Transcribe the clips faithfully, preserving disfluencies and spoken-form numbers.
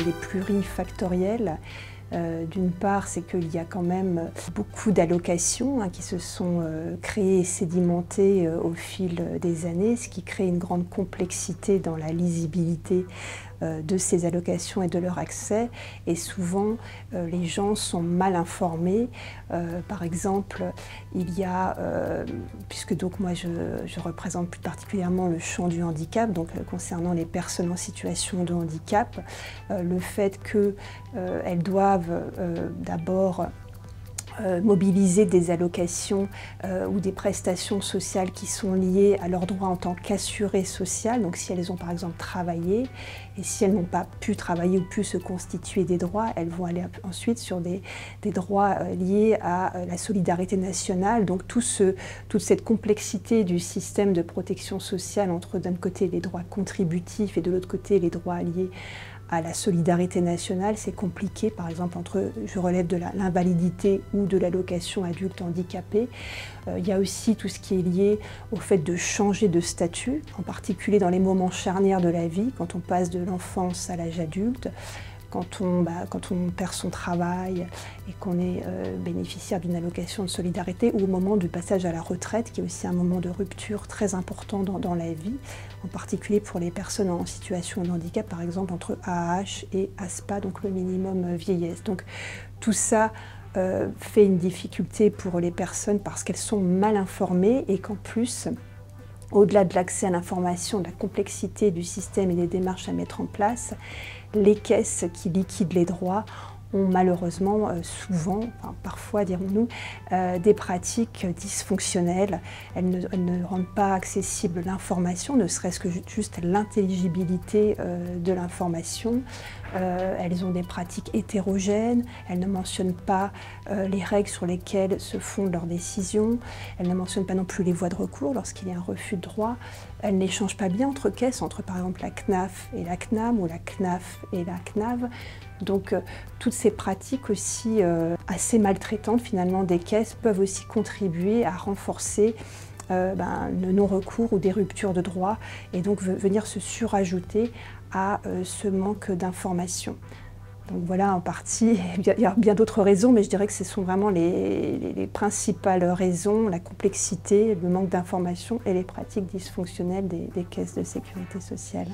elle est plurifactorielle. Euh, D'une part, c'est qu'il y a quand même beaucoup d'allocations hein, qui se sont euh, créées et sédimentées euh, au fil des années, ce qui crée une grande complexité dans la lisibilité euh, de ces allocations et de leur accès. Et souvent, euh, les gens sont mal informés. Euh, par exemple, il y a, euh, puisque donc moi je, je représente plus particulièrement le champ du handicap, donc euh, concernant les personnes en situation de handicap, euh, le fait qu'elles euh, doivent Euh, d'abord euh, mobiliser des allocations euh, ou des prestations sociales qui sont liées à leurs droits en tant qu'assurées sociales, donc si elles ont par exemple travaillé et si elles n'ont pas pu travailler ou pu se constituer des droits, elles vont aller ensuite sur des, des droits euh, liés à euh, la solidarité nationale, donc tout ce, toute cette complexité du système de protection sociale entre d'un côté les droits contributifs et de l'autre côté les droits liés à la solidarité nationale, c'est compliqué, par exemple, entre, je relève de l'invalidité ou de l'allocation adulte handicapé. Euh, il y a aussi tout ce qui est lié au fait de changer de statut, en particulier dans les moments charnières de la vie, quand on passe de l'enfance à l'âge adulte, quand on, bah, quand on perd son travail et qu'on est euh, bénéficiaire d'une allocation de solidarité, ou au moment du passage à la retraite, qui est aussi un moment de rupture très important dans, dans la vie, en particulier pour les personnes en situation de handicap, par exemple entre A H et A S P A, donc le minimum vieillesse. Donc tout ça euh, fait une difficulté pour les personnes parce qu'elles sont mal informées et qu'en plus, au-delà de l'accès à l'information, de la complexité du système et des démarches à mettre en place, les caisses qui liquident les droits ont malheureusement euh, souvent, enfin, parfois dirons-nous, euh, des pratiques dysfonctionnelles. Elles ne, elles ne rendent pas accessible l'information, ne serait-ce que juste l'intelligibilité euh, de l'information. Euh, elles ont des pratiques hétérogènes, elles ne mentionnent pas euh, les règles sur lesquelles se fondent leurs décisions, elles ne mentionnent pas non plus les voies de recours lorsqu'il y a un refus de droit, elles n'échangent pas bien entre caisses, entre par exemple la C N A F et la C N A M ou la C N A F et la C N A V. Donc euh, toutes ces pratiques aussi euh, assez maltraitantes finalement des caisses peuvent aussi contribuer à renforcer euh, ben, le non-recours ou des ruptures de droit et donc venir se surajouter à euh, ce manque d'information. Donc voilà en partie, il y a bien d'autres raisons, mais je dirais que ce sont vraiment les, les, les principales raisons, la complexité, le manque d'information et les pratiques dysfonctionnelles des, des caisses de sécurité sociale.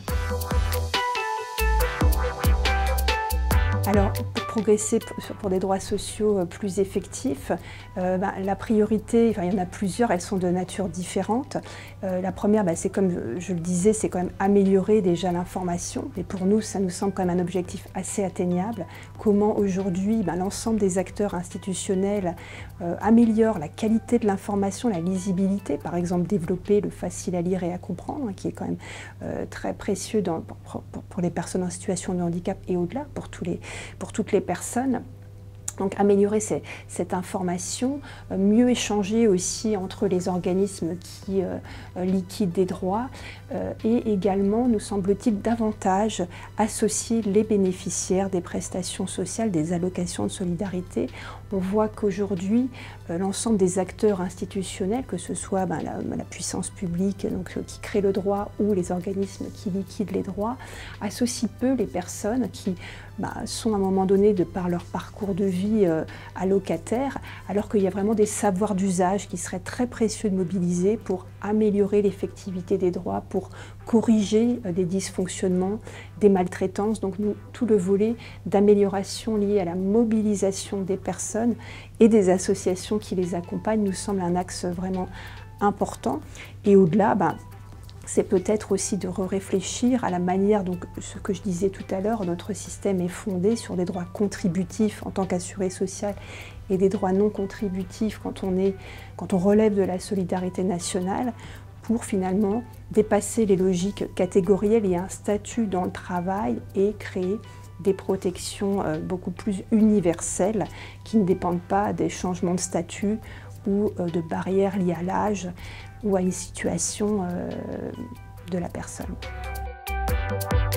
Alors, pour progresser pour des droits sociaux plus effectifs, euh, ben, la priorité, enfin, il y en a plusieurs, elles sont de nature différente. Euh, la première, ben, c'est comme je le disais, c'est quand même améliorer déjà l'information. Et pour nous, ça nous semble quand même un objectif assez atteignable. Comment aujourd'hui, ben, l'ensemble des acteurs institutionnels euh, améliorent la qualité de l'information, la lisibilité, par exemple développer le facile à lire et à comprendre, hein, qui est quand même euh, très précieux dans, pour, pour, pour les personnes en situation de handicap et au-delà, pour tous les pour toutes les personnes. Donc améliorer ces, cette information, euh, mieux échanger aussi entre les organismes qui euh, liquident des droits euh, et également, nous semble-t-il, davantage associer les bénéficiaires des prestations sociales, des allocations de solidarité. On voit qu'aujourd'hui, euh, l'ensemble des acteurs institutionnels, que ce soit ben, la, la puissance publique donc, euh, qui crée le droit ou les organismes qui liquident les droits, associent peu les personnes qui ben, sont à un moment donné, de par leur parcours de vie, Euh, allocataires, alors qu'il y a vraiment des savoirs d'usage qui seraient très précieux de mobiliser pour améliorer l'effectivité des droits, pour corriger euh, des dysfonctionnements, des maltraitances. Donc nous, tout le volet d'amélioration lié à la mobilisation des personnes et des associations qui les accompagnent nous semble un axe vraiment important. Et au-delà, ben, c'est peut-être aussi de réfléchir à la manière, donc ce que je disais tout à l'heure, notre système est fondé sur des droits contributifs en tant qu'assuré social et des droits non contributifs quand on, est, quand on relève de la solidarité nationale, pour finalement dépasser les logiques catégorielles et un statut dans le travail et créer des protections beaucoup plus universelles qui ne dépendent pas des changements de statut ou de barrières liées à l'âge ou à une situation euh, de la personne.